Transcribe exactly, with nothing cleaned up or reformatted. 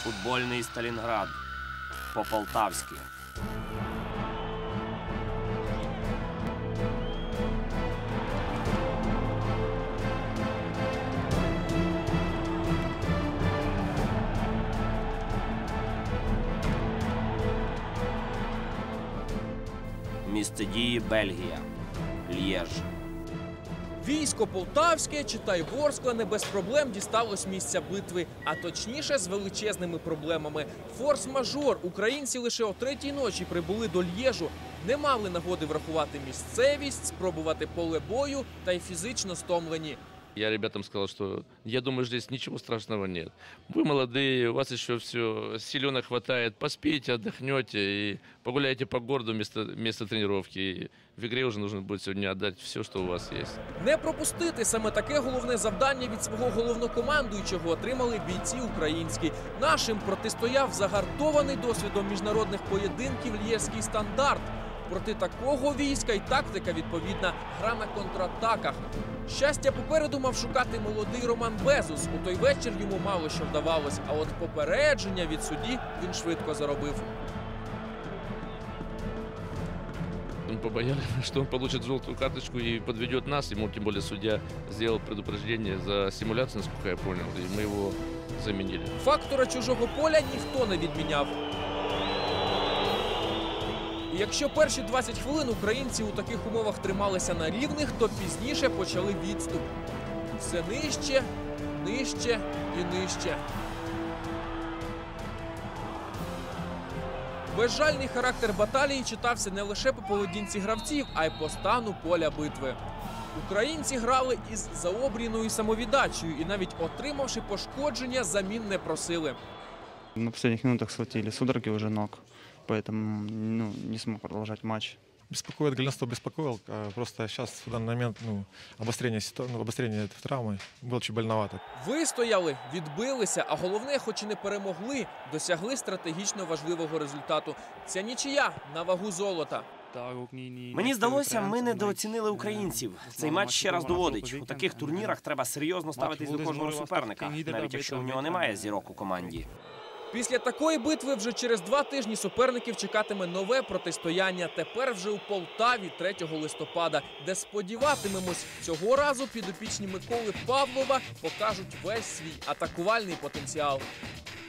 Футбольний Сталінград. По-полтавськи. Місце дії Бельгія. Л'єж. Військо полтавське, читай Ворскла, не без проблем дісталось місця битви, а точніше з величезними проблемами. Форс-мажор. Українці лише о третій ночі прибули до Л'єжу, не мали нагоди врахувати місцевість, спробувати поле бою та й фізично стомлені. Я ребятам сказал, что я думаю, здесь ничего страшного нет. Вы молодые, у вас еще все, силенок хватает, поспите, отдохнете и погуляйте по городу вместо, вместо тренировки. И в игре уже нужно будет сегодня отдать все, что у вас есть. Не пропустити – саме таке головне завдання від свого головнокомандуючого отримали бійці українські. Нашим протистояв загартований досвідом міжнародних поєдинків л'єжський стандарт. Проти такого війська й тактика відповідна – гра на контратаках. Щастя попереду мав шукати молодий Роман Безус. У той вечір йому мало що вдавалось, а от попередження від судді він швидко заробив. Мы побоялись, что он получит желтую карточку и подведет нас. Ему, тем более, судья сделал предупреждение за симуляцию, насколько я понял, и мы его заменили. Фактора чужого поля ніхто не відміняв. І якщо перші двадцять хвилин українці у таких умовах трималися на рівних, то пізніше почали відступ. Все нижче, нижче і нижче. Безжальний характер баталії читався не лише по поведінці гравців, а й по стану поля битви. Українці грали із заобріною самовіддачею і навіть отримавши пошкодження, замін не просили. На останніх минутах схватили судороги уже ног, поэтому ну, не смог продолжать матч. Беспокоит, главенство беспокоил. Просто сейчас в данный момент ну, обострение, ну, обострение травмы было чуть больновато. Вистояли, відбилися, а головне, хоч і не перемогли, досягли стратегічно важливого результату. Ця нічия на вагу золота. Мені здалося, ми недооцінили українців. Цей матч ще раз доводить. У таких турнірах треба серйозно ставитись до кожного суперника, навіть якщо у нього немає зірок у команді. Після такої битви вже через два тижні суперників чекатиме нове протистояння. Тепер вже у Полтаві третього листопада, де, сподіватимемось, цього разу підопічні Миколи Павлова покажуть весь свій атакувальний потенціал.